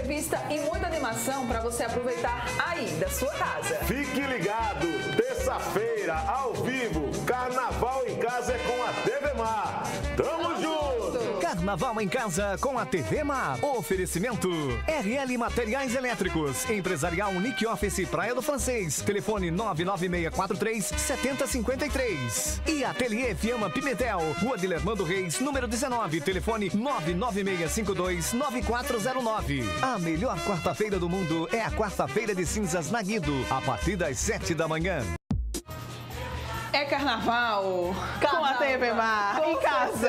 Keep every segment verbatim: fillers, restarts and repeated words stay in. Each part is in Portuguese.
entrevista e muita animação para você aproveitar aí da sua casa. Fique ligado, terça-feira, ao vivo, Carnaval em Casa é com a T V Mar. Tamo junto! Carnaval em Casa com a T V Mar. Oferecimento R L Materiais Elétricos, Empresarial Unique Office Praia do Francês, telefone nove nove seis quatro três sete zero cinco três. E Ateliê Fiamma Pimentel, Rua Dilermando Reis, número dezenove, telefone nove nove seis cinco dois nove quatro zero nove. A melhor quarta-feira do mundo é a quarta-feira de cinzas na Guido, a partir das sete da manhã. É carnaval, Carnaval com a T V Mar, com em casa.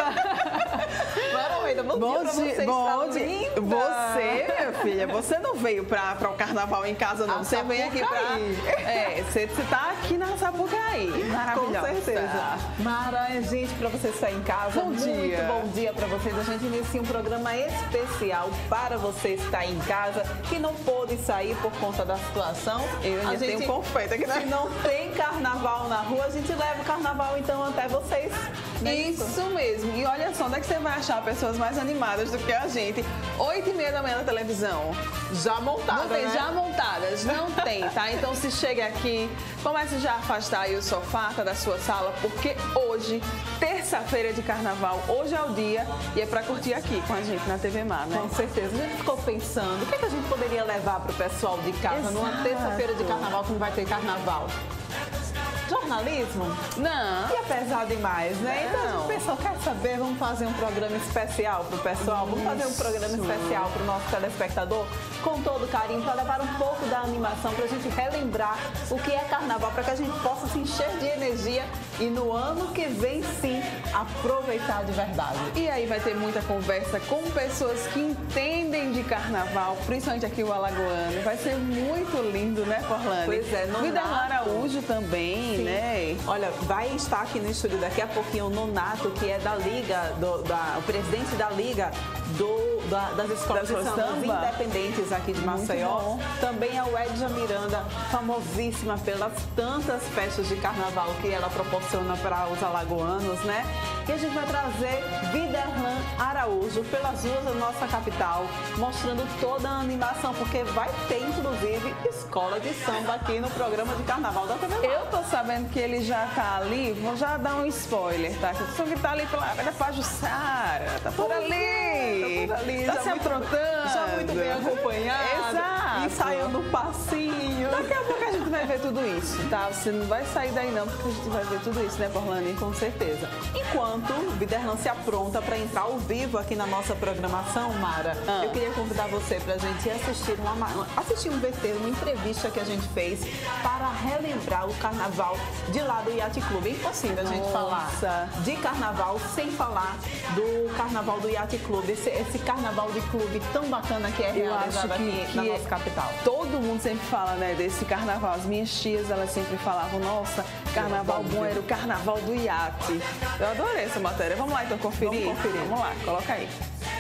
Maravilha, bom, Bom dia pra dia, você, bom está dia. linda. Você, minha filha, você não veio para o carnaval em casa, não. A Você vem aqui para... Sapucaí. É, você está aqui na Sapucaí. Maravilhosa. Com certeza. Mara, gente, para você estar em casa, Bom muito dia. bom dia para vocês. A gente inicia um programa especial para você estar em casa, que não pôde sair por conta da situação. Eu ainda a gente, tenho confeito aqui, né? Se não tem carnaval na rua, a gente leva o carnaval então até vocês. Não é Isso mesmo. E olha só, onde é que você vai achar pessoas mais animadas do que a gente? Oito e meia da manhã na televisão. Já montada, Não tem, né? já montadas, não tem, tá? Então se chega aqui, comece já a afastar aí o sofá tá, da sua sala, porque hoje, terça-feira de carnaval, hoje é o dia e é pra curtir aqui com a gente na T V Mar, né? Com certeza. A gente ficou pensando, o que, é que a gente poderia levar para o pessoal de casa numa Exato. terça-feira de carnaval que não vai ter carnaval? Jornalismo? Não. E é pesado demais, né? Então a Não. gente pensou, quer saber, vamos fazer um programa especial pro pessoal? Vamos fazer um programa Isso. especial pro nosso telespectador, com todo carinho, para levar um pouco da animação, pra gente relembrar o que é carnaval, para que a gente possa se encher de energia e no ano que vem, sim, aproveitar de verdade. E aí vai ter muita conversa com pessoas que entendem de carnaval, principalmente aqui o Alagoano. Vai ser muito lindo, né, Forlane? Pois é, Nonato. Vida Araújo também, Sim. né? Olha, vai estar aqui no estúdio daqui a pouquinho o Nonato, que é da Liga, do, da, o presidente da Liga do, da- das escolas Das de escolas samba de samba. independentes aqui de Muito Maceió. bom. Também é o Edja Miranda, famosíssima pelas tantas festas de carnaval que ela proporciona para os alagoanos, né? E a gente vai trazer Viderlan Araújo pelas ruas da nossa capital, mostrando toda a animação, porque vai ter, inclusive, escola de samba aqui no programa de carnaval da T V Mar. Eu tô sabendo que ele já tá ali, vou já dar um spoiler, tá? Que o pessoal que tá ali pela área da Pajuçara, tá por ali. Tá por ali, Tá já se muito- aprontando. Já muito bem acompanhado. Exato. Ensaiando um passinho. Daqui a pouco a gente vai ver tudo isso, tá? Você não vai sair daí não, porque a gente vai ver tudo isso, né, Forlane? Com certeza. Enquanto o Viderlan se apronta para entrar ao vivo aqui na nossa programação, Mara, Ah. eu queria convidar você para a gente assistir, uma, assistir um V T, uma entrevista que a gente fez para relembrar o carnaval de lá do Yacht Club. É impossível a gente Nossa. falar de carnaval sem falar do carnaval do Yacht Club, esse, esse carnaval de clube tão bacana que é Eu acho realizado que, aqui na que nossa capital. todo mundo sempre fala, né, desse carnaval. As minhas tias, elas sempre falavam, nossa, carnaval bom era o carnaval do iate. Eu adorei essa matéria. Vamos lá então conferir? Vamos conferir. Vamos lá, coloca aí.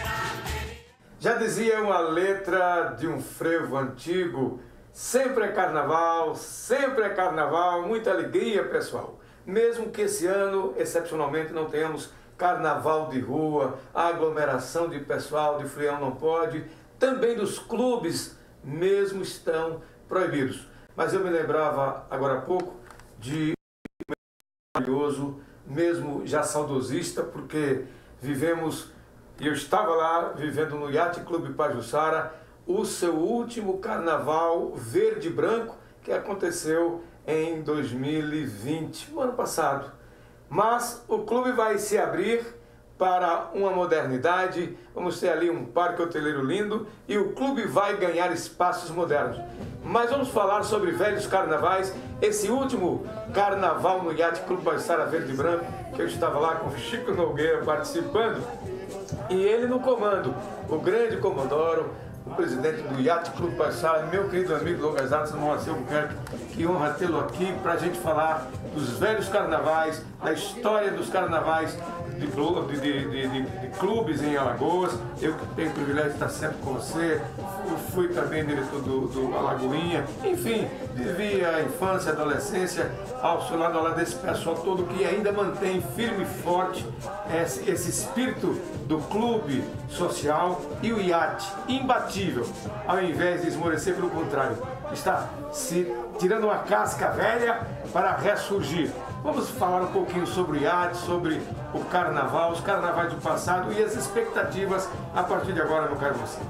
Já dizia uma letra de um frevo antigo, sempre é carnaval, sempre é carnaval, muita alegria, pessoal. Mesmo que esse ano, excepcionalmente, não tenhamos carnaval de rua, a aglomeração de pessoal de Frião não pode, também dos clubes mesmo estão proibidos. Mas eu me lembrava agora há pouco de um maravilhoso, mesmo já saudosista, porque vivemos, e eu estava lá vivendo no Yacht Clube Pajuçara, o seu último carnaval verde e branco que aconteceu em dois mil e vinte, o ano passado. Mas o clube vai se abrir para uma modernidade, vamos ter ali um parque hoteleiro lindo e o clube vai ganhar espaços modernos. Mas vamos falar sobre velhos carnavais, esse último carnaval no Yacht Clube Pajuçara Verde e Branco, que eu estava lá com o Chico Nogueira participando, e ele no comando, o grande Comodoro, o presidente do Yacht Clube Pajuçara, meu querido amigo Douglas Atos, Moacir Albuquerque, que honra tê-lo aqui para a gente falar dos velhos carnavais, da história dos carnavais de, de, de, de, de clubes em Alagoas. Eu tenho o privilégio de estar sempre com você. Eu fui também diretor do, do Alagoinha. Enfim, vivi a infância, a adolescência ao seu lado, ao lado desse pessoal todo que ainda mantém firme e forte esse, esse espírito do clube social e o iate imbatível, ao invés de esmorecer, pelo contrário, está se tirando uma casca velha para ressurgir. Vamos falar um pouquinho sobre o iate, sobre o carnaval, os carnavais do passado e as expectativas a partir de agora no Carnaval.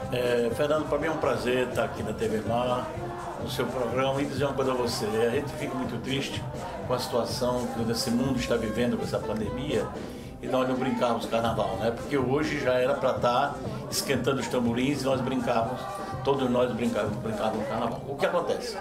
É, Fernando, para mim é um prazer estar aqui na T V Mar, no seu programa, e dizer uma coisa a você. A gente fica muito triste com a situação que esse mundo está vivendo com essa pandemia e nós não brincávamos carnaval, né? Porque hoje já era para estar esquentando os tamborins e nós brincávamos, todos nós brincávamos, brincávamos no carnaval. O que acontece?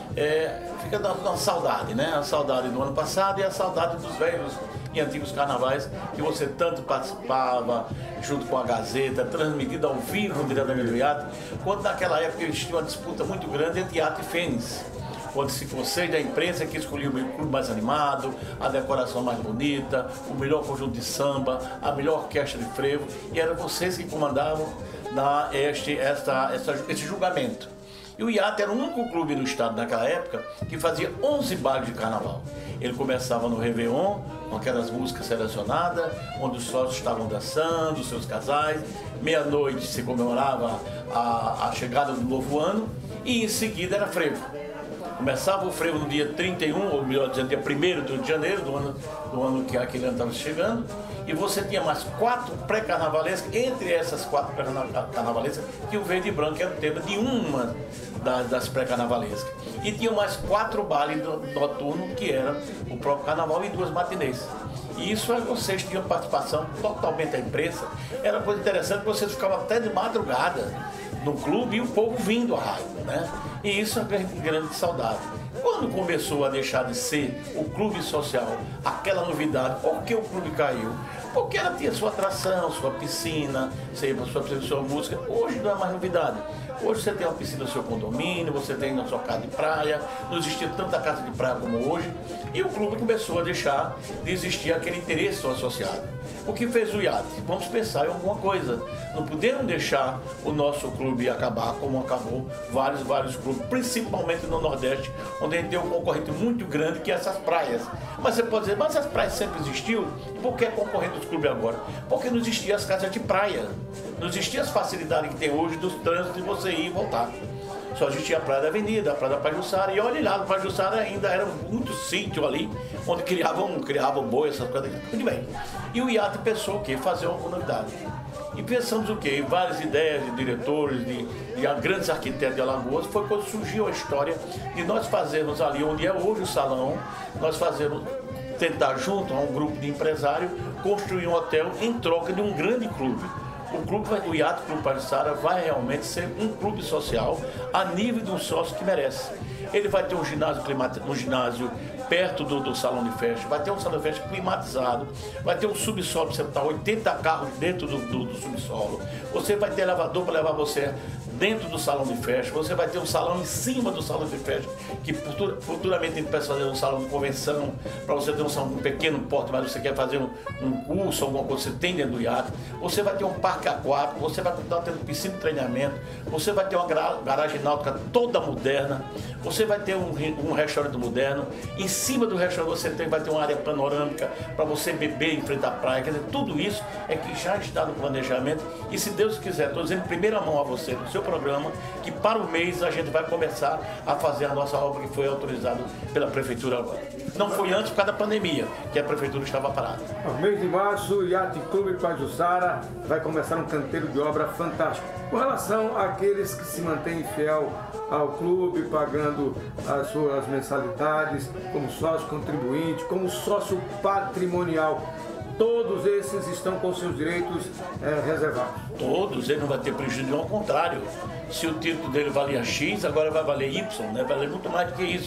É, fica dando uma saudade, né? A saudade do ano passado e a saudade dos velhos e antigos carnavais que você tanto participava, junto com a Gazeta, transmitida ao vivo diretamente do iate, quando naquela época existia uma disputa muito grande entre iate e Fênix. Quando se vocês da imprensa que escolhiam o clube mais animado, a decoração mais bonita, o melhor conjunto de samba, a melhor orquestra de frevo, e eram vocês que comandavam na, este, esta, esta, esse julgamento. E o iate era o único clube no estado naquela época que fazia onze bailes de carnaval. Ele começava no Réveillon, com aquelas músicas selecionadas, onde os sócios estavam dançando, seus casais. Meia-noite se comemorava a, a chegada do novo ano e em seguida era frevo. Começava o frevo no dia trinta e um, ou melhor dizendo, dia primeiro de janeiro do ano, do ano que aquele ano estava chegando, e você tinha mais quatro pré-carnavalescas, entre essas quatro pré-carnavalescas, que o verde e branco era o tema de uma das, das pré-carnavalescas. E tinha mais quatro bailes noturnos, que era o próprio carnaval, e duas matinês. E isso vocês tinham participação totalmente da imprensa. Era coisa interessante, vocês ficavam até de madrugada no clube e o povo vindo à rádio, né? E isso é uma grande, grande saudade. Quando começou a deixar de ser o clube social, aquela novidade, por que o clube caiu? Porque ela tinha sua atração, sua piscina, sua, sua música. Hoje não é mais novidade. Hoje você tem uma piscina no seu condomínio, você tem na sua casa de praia, não existia tanta casa de praia como hoje, e o clube começou a deixar de existir aquele interesse associado. O que fez o iate? Vamos pensar em alguma coisa. Não podemos deixar o nosso clube acabar como acabou vários, vários clubes, principalmente no Nordeste, onde a gente tem um concorrente muito grande, que é essas praias. Mas você pode dizer, mas as praias sempre existiu? Por que é concorrente dos clubes agora? Porque não existiam as casas de praia. Não existia as facilidades que tem hoje dos trânsitos de você ir e voltar. Só existia a Praia da Avenida, a Praia da Pajuçara, e olha lá, no Pajuçara ainda era muito sítio ali, onde criavam, criavam boi, essas coisas. Muito bem. E o iate pensou o quê? Fazer uma comunidade. E pensamos o quê? Em várias ideias de diretores, de, de grandes arquitetos de Alagoas, foi quando surgiu a história de nós fazermos ali, onde é hoje o salão, nós fazermos, tentar junto a um grupo de empresários, construir um hotel em troca de um grande clube. O clube, o Iate Clube Pajuçara vai realmente ser um clube social a nível de um sócio que merece. Ele vai ter um ginásio, um ginásio perto do, do salão de festa, vai ter um salão de festa climatizado, vai ter um subsolo para você botar oitenta carros dentro do, do, do subsolo, você vai ter elevador para levar você dentro do salão de festa, você vai ter um salão em cima do salão de festa, que futuramente a gente vai fazer um salão de convenção, para você ter um salão de um pequeno porte, mas você quer fazer um, um curso, alguma coisa que você tem dentro do iate, você vai ter um parque aquático, você vai estar tendo piscina de treinamento, você vai ter uma garagem náutica toda moderna, você vai ter um, um restaurante moderno, em cima do restaurante você tem, vai ter uma área panorâmica para você beber em frente à praia, quer dizer, tudo isso é que já está no planejamento, e se Deus quiser, estou dizendo em primeira mão a você, no seu programa, que para o mês a gente vai começar a fazer a nossa obra que foi autorizada pela Prefeitura agora. Não foi antes por causa da pandemia, que a Prefeitura estava parada. No mês de março, o Iate Clube Pajuçara vai começar um canteiro de obra fantástico. Com relação àqueles que se mantêm fiel ao clube, pagando as suas mensalidades, como sócio contribuinte, como sócio patrimonial, todos esses estão com seus direitos é, reservados. Todos, ele não vai ter prejuízo, ao contrário. Se o título dele valia X, agora vai valer Y, né? Vai valer muito mais do que isso.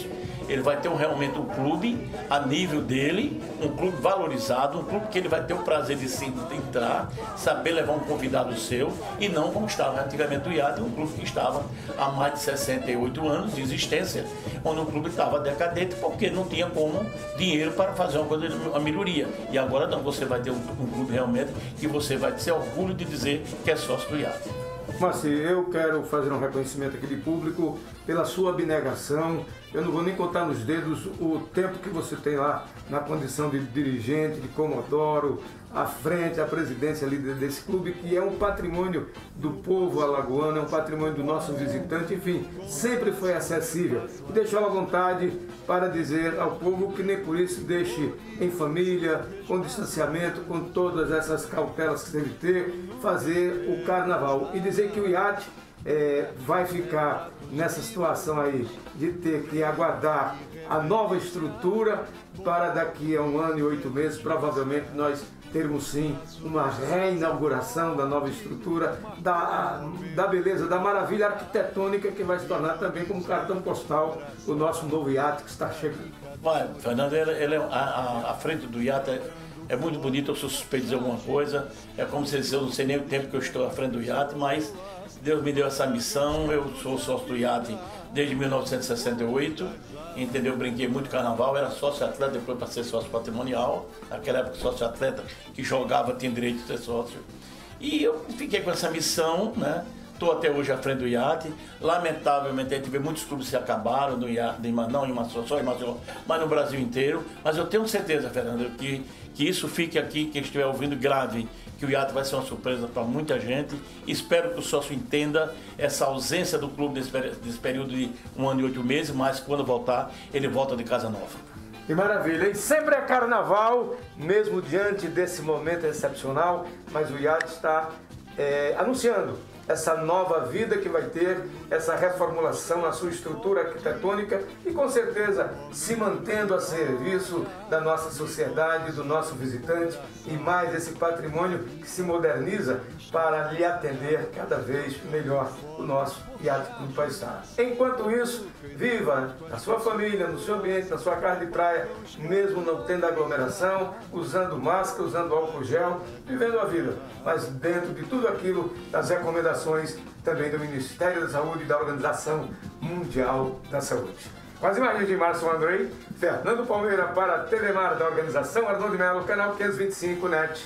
ele vai ter um, realmente um clube a nível dele, um clube valorizado, um clube que ele vai ter o prazer de se entrar, saber levar um convidado seu, e não como estava antigamente o I A T, um clube que estava há mais de sessenta e oito anos de existência, onde o clube estava decadente porque não tinha como dinheiro para fazer uma coisa, uma melhoria. E agora não, você vai ter um, um clube realmente que você vai ter orgulho de dizer que é sócio do I A T. Márcio, eu quero fazer um reconhecimento aqui de público pela sua abnegação. Eu não vou nem contar nos dedos o tempo que você tem lá na condição de dirigente, de comodoro, à frente, à presidência ali desse clube, que é um patrimônio do povo alagoano, é um patrimônio do nosso visitante, enfim, sempre foi acessível. E deixou à vontade para dizer ao povo que nem por isso deixe em família, com distanciamento, com todas essas cautelas que deve ter, fazer o carnaval. E dizer que o I A T é, vai ficar nessa situação aí de ter que aguardar a nova estrutura para daqui a um ano e oito meses, provavelmente nós termos sim uma reinauguração da nova estrutura, da, da beleza, da maravilha arquitetônica que vai se tornar também como cartão postal o nosso novo I A T que está chegando. Vai, Fernando, ele, ele é, a, a, a frente do I A T é, é muito bonito, eu sou suspeito de dizer alguma coisa, é como se eu não sei nem o tempo que eu estou à frente do I A T, mas Deus me deu essa missão, eu sou sócio do I A T desde mil novecentos e sessenta e oito, entendeu? Eu brinquei muito carnaval, era sócio-atleta, depois passei sócio patrimonial, naquela época sócio-atleta que jogava tinha direito de ser sócio. E eu fiquei com essa missão, né? Estou até hoje à frente do I A T. Lamentavelmente, a gente vê muitos clubes que se acabaram, no I A T, não em Maceió, só em Maceió, mas no Brasil inteiro. Mas eu tenho certeza, Fernando, que, que isso fique aqui, quem estiver ouvindo, grave, que o I A T vai ser uma surpresa para muita gente. Espero que o sócio entenda essa ausência do clube nesse, nesse período de um ano e oito meses, mas quando voltar, ele volta de casa nova. Que maravilha, e sempre é carnaval, mesmo diante desse momento excepcional, mas o I A T está é, anunciando essa nova vida que vai ter, essa reformulação na sua estrutura arquitetônica e com certeza se mantendo a serviço da nossa sociedade, do nosso visitante e mais esse patrimônio que se moderniza para lhe atender cada vez melhor o nosso I A T Clube Paisá. Enquanto isso, viva na sua família, no seu ambiente, na sua casa de praia, mesmo não tendo aglomeração, usando máscara, usando álcool gel, vivendo a vida, mas dentro de tudo aquilo das recomendações também do Ministério da Saúde e da Organização Mundial da Saúde. Com as imagens de Márcio Andrei, Fernando Palmeira para a T V Mar da Organização Arnoldo de Melo, canal quinhentos e vinte e cinco Net.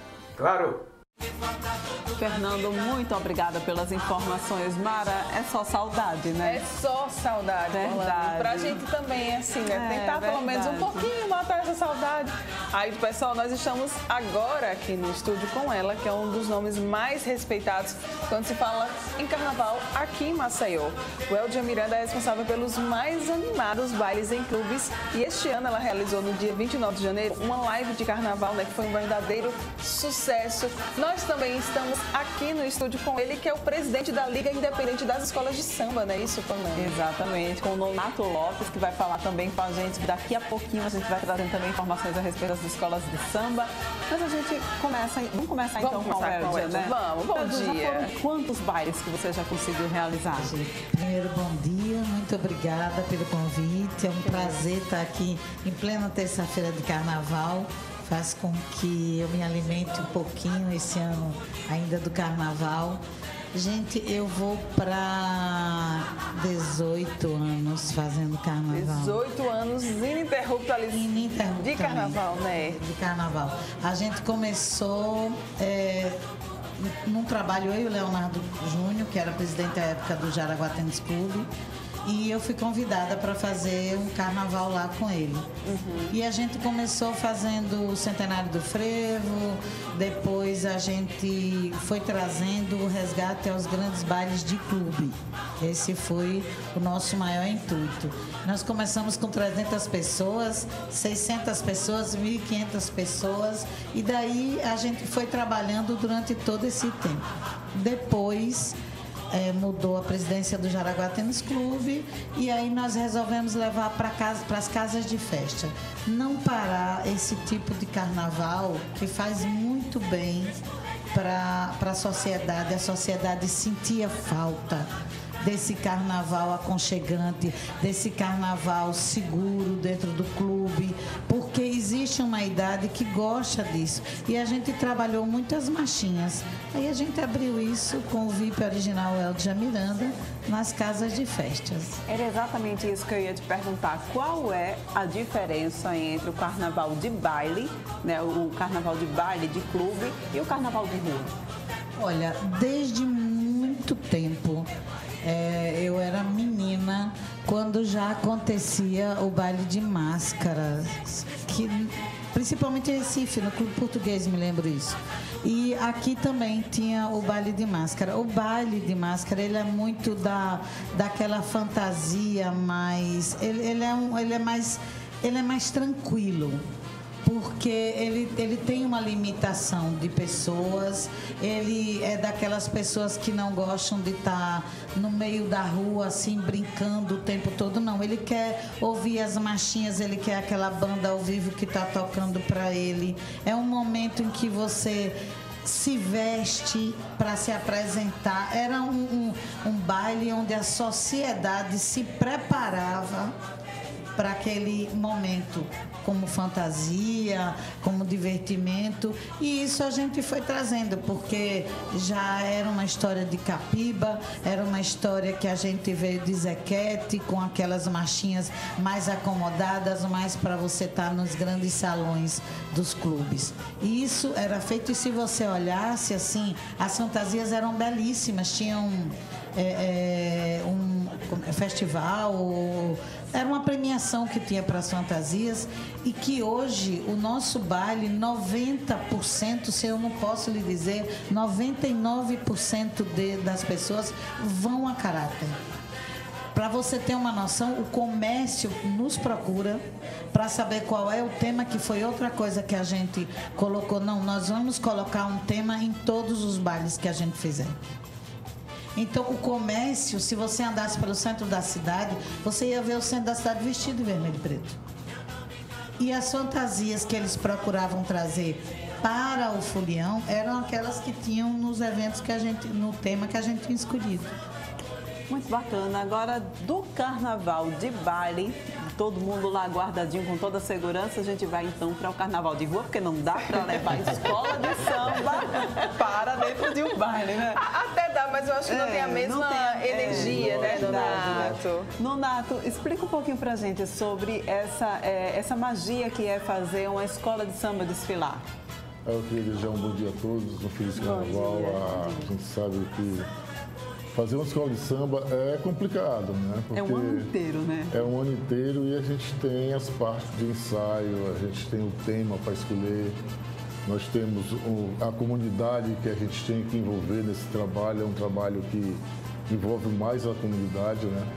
Claro! Fernando, muito obrigada pelas informações. Mara, é só saudade, né? É só saudade, verdade. Pra gente também é assim, né? É, tentar pelo menos um verdade. pouquinho matar essa saudade. Aí, pessoal, nós estamos agora aqui no estúdio com ela, que é um dos nomes mais respeitados quando se fala em carnaval aqui em Maceió. O Eldia Miranda é responsável pelos mais animados bailes em clubes e este ano ela realizou no dia vinte e nove de janeiro uma live de carnaval, né? Que foi um verdadeiro sucesso. Nós também estamos aqui no estúdio com ele, que é o presidente da Liga Independente das Escolas de Samba, não é isso, Fernando? Exatamente, com o Nonato Lopes, que vai falar também com a gente. Daqui a pouquinho a gente vai trazendo também informações a respeito das escolas de samba. Mas a gente começa, vamos começar então vamos com começar o com Eldia, né? Vamos, bom Eldia, dia. Já foram quantos bailes que você já conseguiu realizar? Primeiro, bom dia, muito obrigada pelo convite. É um prazer estar aqui em plena terça-feira de carnaval. Faz com que eu me alimente um pouquinho esse ano ainda do carnaval. Gente, eu vou para dezoito anos fazendo carnaval. dezoito anos ininterruptamente Ininterruptamente. de carnaval, né? De carnaval. A gente começou é, num trabalho, eu e o Leonardo Júnior, que era presidente à época do Jaraguá Tênis Clube. E eu fui convidada para fazer um carnaval lá com ele. Uhum. E a gente começou fazendo o Centenário do Frevo, depois a gente foi trazendo o resgate aos grandes bailes de clube. Esse foi o nosso maior intuito. Nós começamos com trezentas pessoas, seiscentas pessoas, mil e quinhentas pessoas, e daí a gente foi trabalhando durante todo esse tempo. Depois... É, mudou a presidência do Jaraguá Tênis Clube e aí nós resolvemos levar para casa, para as casas de festa. Não parar esse tipo de carnaval que faz muito bem para a sociedade. A sociedade sentia falta desse carnaval aconchegante, desse carnaval seguro dentro do clube, porque existe uma idade que gosta disso. E a gente trabalhou muitas marchinhas. Aí a gente abriu isso com o V I P original Eldia Miranda nas casas de festas. Era exatamente isso que eu ia te perguntar. Qual é a diferença entre o carnaval de baile, né, o carnaval de baile de clube e o carnaval de rua? Olha, desde muito tempo, é, eu era menina quando já acontecia o baile de máscaras, que, principalmente em Recife, no Clube Português, me lembro isso. E aqui também tinha o baile de máscara. O baile de máscara, ele é muito da, daquela fantasia mais... Ele, ele, é um, ele, é mais, ele é mais tranquilo, porque ele, ele tem uma limitação de pessoas, ele é daquelas pessoas que não gostam de estar no meio da rua, assim, brincando o tempo todo, não. Ele quer ouvir as marchinhas, ele quer aquela banda ao vivo que está tocando para ele. É um momento em que você se veste para se apresentar. Era um, um, um baile onde a sociedade se preparava para aquele momento, como fantasia, como divertimento. E isso a gente foi trazendo, porque já era uma história de capiba, era uma história que a gente veio de Zequete, com aquelas marchinhas mais acomodadas, mais para você estar nos grandes salões dos clubes. E isso era feito, e se você olhasse, assim, as fantasias eram belíssimas, tinham é, é, um festival, era uma premiação que tinha para as fantasias, e que hoje o nosso baile, noventa por cento, se eu não posso lhe dizer, noventa e nove por cento de, das pessoas vão a caráter. Para você ter uma noção, o comércio nos procura para saber qual é o tema, que foi outra coisa que a gente colocou. Não, nós vamos colocar um tema em todos os bailes que a gente fizer. Então, o comércio, se você andasse pelo centro da cidade, você ia ver o centro da cidade vestido de vermelho e preto. E as fantasias que eles procuravam trazer para o folião eram aquelas que tinham nos eventos que a gente, no tema que a gente tinha escolhido. Muito bacana. Agora, do carnaval de baile, todo mundo lá guardadinho com toda a segurança, a gente vai então para o carnaval de rua, porque não dá para levar a escola de samba para dentro de um baile, né? Até dá, mas eu acho que não É, tem a mesma não tem a- energia, é, né, verdade, Nonato? Nonato, explica um pouquinho pra gente sobre essa, é, essa magia que é fazer uma escola de samba desfilar. Eu queria desejar um bom dia a todos, um feliz carnaval. A gente sabe que fazer uma escola de samba é complicado, né? É um ano inteiro, né? É um ano inteiro, e a gente tem as partes de ensaio, a gente tem o tema para escolher, nós temos o, a comunidade que a gente tem que envolver nesse trabalho, é um trabalho que envolve mais a comunidade, né?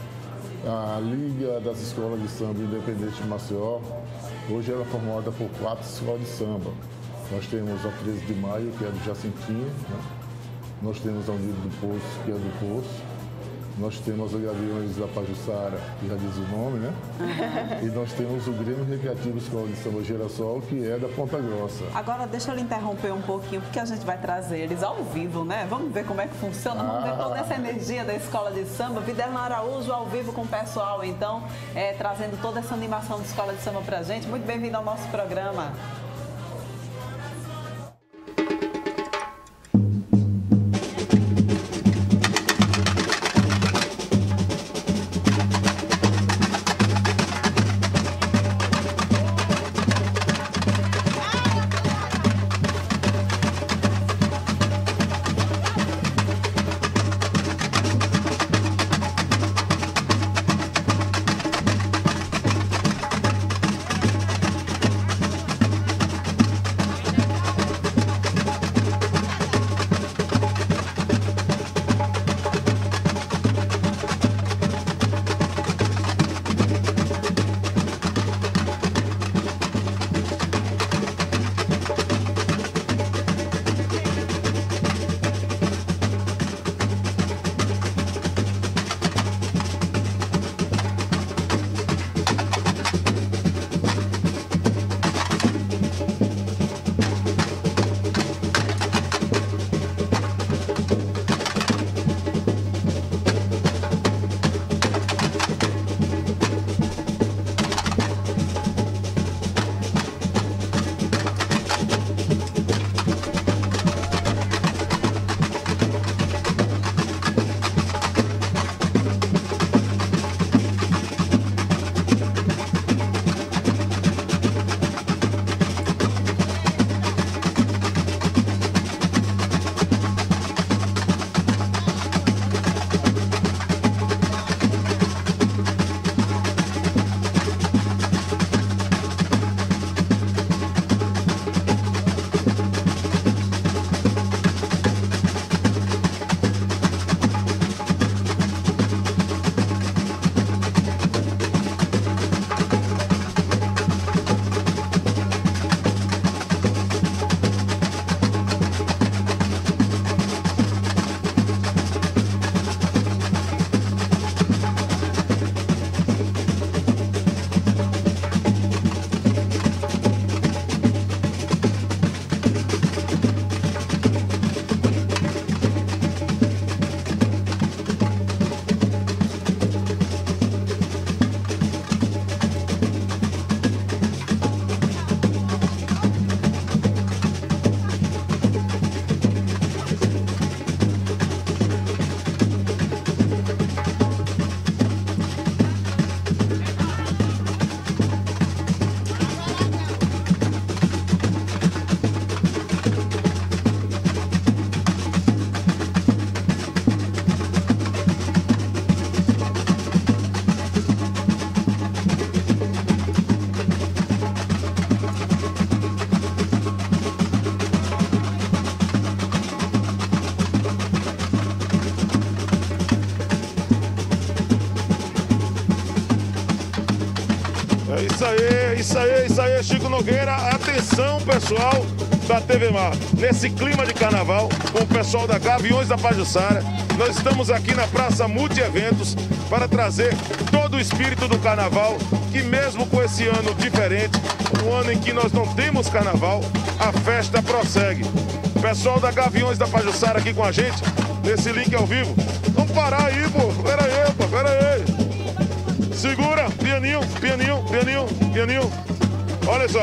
A Liga das Escolas de Samba Independente de Maceió, hoje ela é formada por quatro escolas de samba. Nós temos a treze de maio, que é do Jacintinho, né? Nós temos a Unido do Poço, que é do Poço. Nós temos a Gaviões da Pajuçara, que já diz o nome, né? Uhum. E nós temos o Grêmio Recreativo Escola de Samba Girassol, que é da Ponta Grossa. Agora, deixa eu lhe interromper um pouquinho, porque a gente vai trazer eles ao vivo, né? Vamos ver como é que funciona, vamos ver toda essa energia da escola de samba. Viderlan Araújo ao vivo com o pessoal, então, é, trazendo toda essa animação da escola de samba pra gente. Muito bem-vindo ao nosso programa. É isso aí, isso aí, isso aí, Chico Nogueira. Atenção, pessoal da T V Mar. Nesse clima de carnaval, com o pessoal da Gaviões da Pajuçara, nós estamos aqui na Praça Multi-Eventos para trazer todo o espírito do carnaval, que mesmo com esse ano diferente, um ano em que nós não temos carnaval, a festa prossegue. Pessoal da Gaviões da Pajuçara aqui com a gente, nesse link ao vivo. Vamos parar aí, pô. Pera aí, pô, pera aí. Segura, pianinho, pianinho, pianinho, pianinho. Olha só.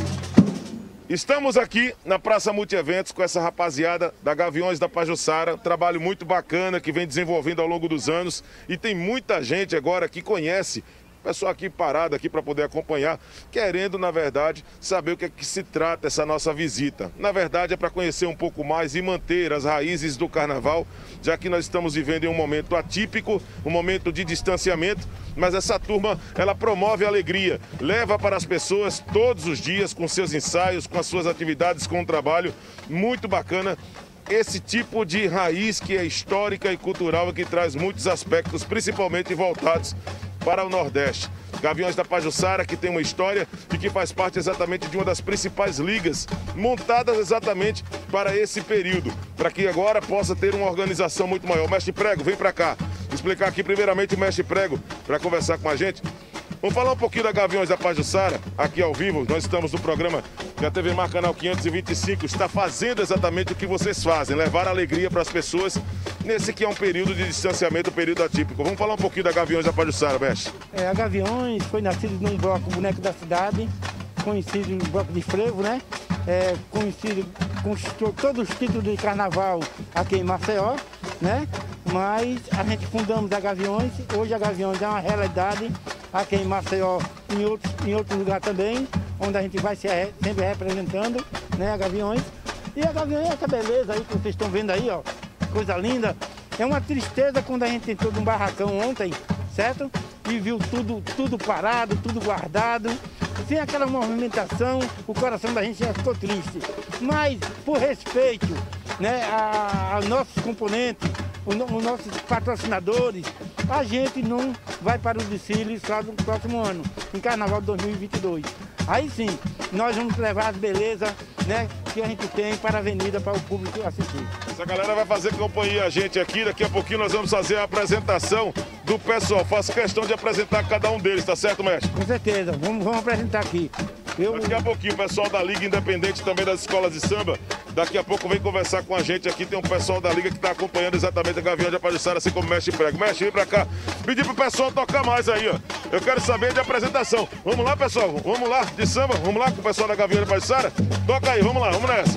Estamos aqui na Praça Multi-Eventos com essa rapaziada da Gaviões da Pajuçara. Trabalho muito bacana que vem desenvolvendo ao longo dos anos. E tem muita gente agora que conhece. Pessoal aqui parado aqui para poder acompanhar, querendo, na verdade, saber o que é que se trata essa nossa visita. Na verdade, é para conhecer um pouco mais e manter as raízes do carnaval, já que nós estamos vivendo em um momento atípico, um momento de distanciamento, mas essa turma, ela promove alegria, leva para as pessoas todos os dias com seus ensaios, com as suas atividades, com o trabalho. Muito bacana. Esse tipo de raiz que é histórica e cultural e que traz muitos aspectos, principalmente voltados para o Nordeste. Gaviões da Pajuçara, que tem uma história e que faz parte exatamente de uma das principais ligas, montadas exatamente para esse período, para que agora possa ter uma organização muito maior. Mestre Prego, vem para cá. Vou explicar aqui primeiramente o Mestre Prego para conversar com a gente. Vamos falar um pouquinho da Gaviões da Pajuçara, aqui ao vivo. Nós estamos no programa que a T V Mar Canal quinhentos e vinte e cinco está fazendo exatamente o que vocês fazem, levar alegria para as pessoas nesse que é um período de distanciamento, um período atípico. Vamos falar um pouquinho da Gaviões da Pajuçara, mestre. É, a Gaviões foi nascido num bloco Boneco da Cidade, conhecido no bloco de frevo, né? É, conhecido, conquistou todos os títulos de carnaval aqui em Maceió, né? Mas a gente fundamos a Gaviões, hoje a Gaviões é uma realidade aqui em Maceió, em outros, em outro lugar também, onde a gente vai se, sempre representando, né, a Gaviões. E a Gaviões é essa beleza aí que vocês estão vendo aí, ó, coisa linda. É uma tristeza quando a gente entrou num barracão ontem, certo? E viu tudo, tudo parado, tudo guardado. Sem aquela movimentação, o coração da gente já ficou triste. Mas, por respeito, né, a, a nossos componentes, os no, nossos patrocinadores, a gente não vai para o desfile só no próximo ano, em Carnaval de dois mil e vinte e dois. Aí sim, nós vamos levar as belezas, né, que a gente tem para a avenida, para o público assistir. Essa galera vai fazer companhia a gente aqui, daqui a pouquinho nós vamos fazer a apresentação do pessoal. Faço questão de apresentar cada um deles, tá certo, mestre? Com certeza, vamos, vamos apresentar aqui. Eu... Daqui a pouquinho o pessoal da Liga Independente também das escolas de samba, daqui a pouco vem conversar com a gente aqui. Tem um pessoal da Liga que está acompanhando exatamente a Gavião de Pajuçara, assim como o Mestre Prego. Mestre, vem pra cá. Pedir pro pessoal tocar mais aí, ó. Eu quero saber de apresentação. Vamos lá, pessoal? Vamos lá, de samba? Vamos lá com o pessoal da Gavião de Pajuçara? Toca aí, vamos lá, vamos nessa.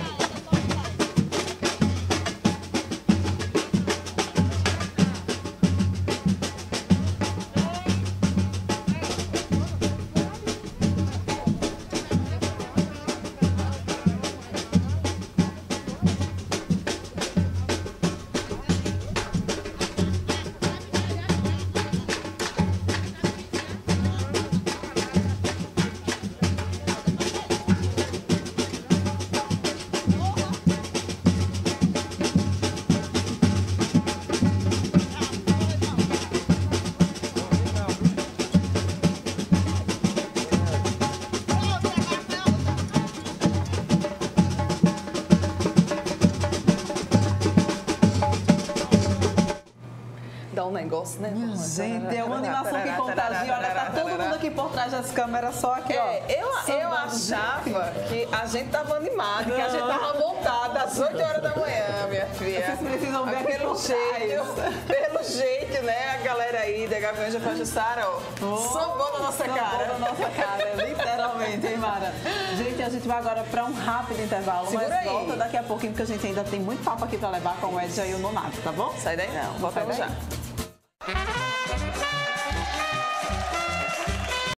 Um negócio, né? Gente, é uma animação que contagia. Olha, tá todo mundo aqui por trás das câmeras, só aqui, ó. É, eu, eu achava que a gente tava animada, que a gente tava montada às oito horas da manhã, minha filha. Vocês precisam ver aqui pelo jeito, pelo jeito, né? A galera aí da Gaviões da Pajuçara, ó, oh, sambou na nossa cara. Sambou na nossa cara, literalmente, hein, Mara? Gente, a gente vai agora para um rápido intervalo, Segura mas aí. volta daqui a pouquinho, porque a gente ainda tem muito papo aqui para levar com o Edja e o Nonato, tá bom? Sai daí não, voltamos já.